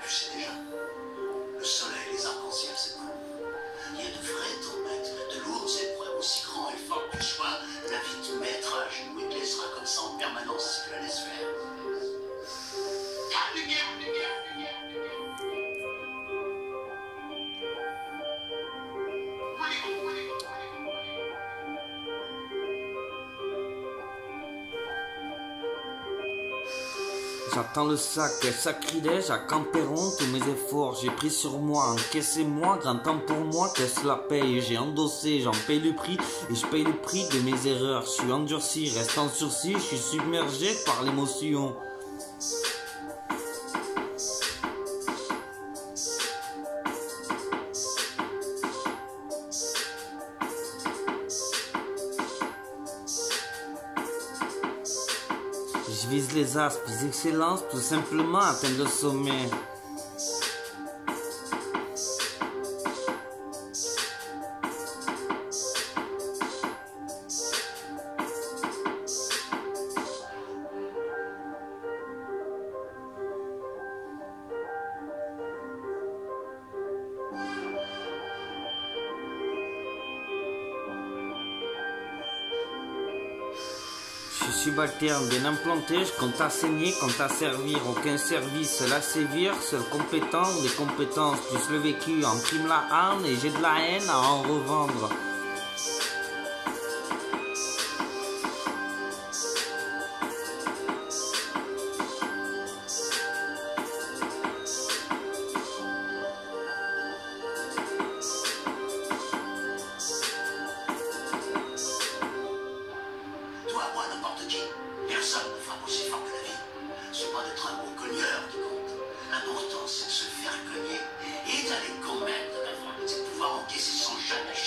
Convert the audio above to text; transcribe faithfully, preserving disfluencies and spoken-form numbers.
tu sais déjà. Le soleil, les arcs-en-ciel, c'est pas. Il y a de vraies tempêtes, de lourdes épreuves, aussi grands et forts que soient. La vie te mettra à genoux et te laissera comme ça en permanence si tu la laisses faire. J'attends le sac, sacrilège à Camperon, tous mes efforts j'ai pris sur moi, encaissez-moi, grand temps pour moi, qu'est-ce la paye, j'ai endossé, j'en paye le prix, et je paye le prix de mes erreurs, je suis endurci, reste en sursis, je suis submergé par l'émotion. Je vise les astres, vise l'excellence, tout simplement atteindre le sommet. Je suis subalterne, bien implanté, je compte à saigner, compte à servir, aucun service, la sévir, seul compétent, les compétences, plus le vécu, en prime la haine et j'ai de la haine à en revendre. Toi, moi, n'importe qui. Personne ne frappe aussi fort que la vie. C'est pas d'être un bon cogneur qui compte. L'important, c'est de se faire cogner et d'aller quand même de l'avant. C'est de pouvoir encaisser sans jamais